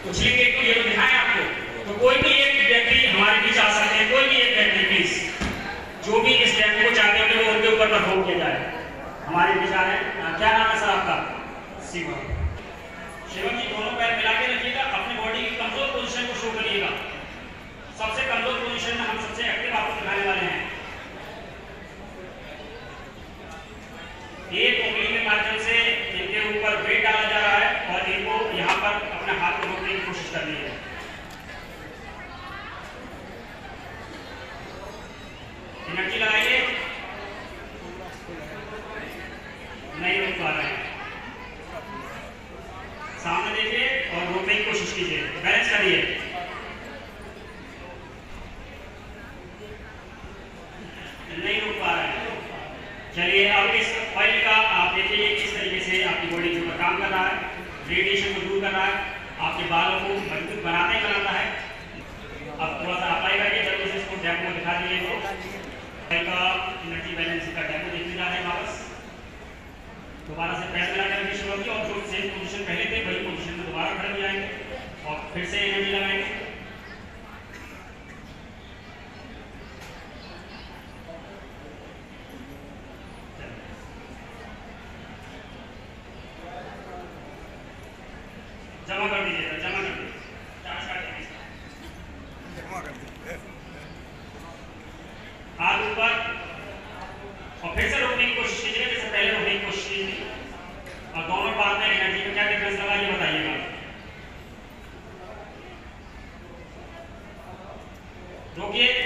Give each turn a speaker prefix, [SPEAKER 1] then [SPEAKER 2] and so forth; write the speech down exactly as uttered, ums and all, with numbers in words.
[SPEAKER 1] उछली के तो ये तो दिखाएं आपको। तो कोई भी एक व्यक्ति हमारे बीच आ सकते हैं, कोई भी एक व्यक्ति प्लीज, जो भी इस डेमो को चाहते हैं वो उनके ऊपर परफॉर्म किया जाए। हमारे बीच आ रहे हैं, क्या नाम है सर आपका? शिवम। शिवम जी दोनों पैर मिला के रखिएगा, अपनी बॉडी की कमजोर पोजीशन को शो करिएगा। सबसे कमजोर पोजीशन में हम सबसे एक्टिव आपको दिखाने वाले हैं। एक उंगली के माध्यम से इनके ऊपर वेट डाला जा रहा है और इनको यहाँ पर अपने हाथ को रोकने की कोशिश करनी है। एनर्जी लगाइए, नहीं रोक पा रहे हैं। सामने देखिए और रोकने की कोशिश कीजिए, बैलेंस करिए। नहीं रोक पा रहे हैं। चलिए अब इस ऑयल का आप देखिए किस तरीके से आपकी बॉडी के ऊपर काम कर रहा है, रेडिएशन को दूर कर रहा है, आपके बालों को मजबूत बनाता ही बनाता है। अब थोड़ा सा अप्लाई करके जल्दी से इसको डेमो दिखा दीजिए। तो ऑयल का एनर्जी बैलेंस का डेमो देखने जा रहे हैं वापस। दोबारा से पैर मिला करके शुरू की और जो सेम पोजीशन पहले थे वही पोजीशन में दोबारा खड़े हो जाएंगे और फिर से एनर्जी लगाएंगे। जमा कर दीजिए, जमा कर दीजिए, चार्ज कर दीजिए, जमा कर दीजिए। हाथ ऊपर और फिर से रोकने की कोशिश कीजिए जैसे पहले रोकने की कोशिश की थी। और दोनों पार्ट में एनर्जी में क्या डिफरेंस लगा ये बताइएगा। रोकिए,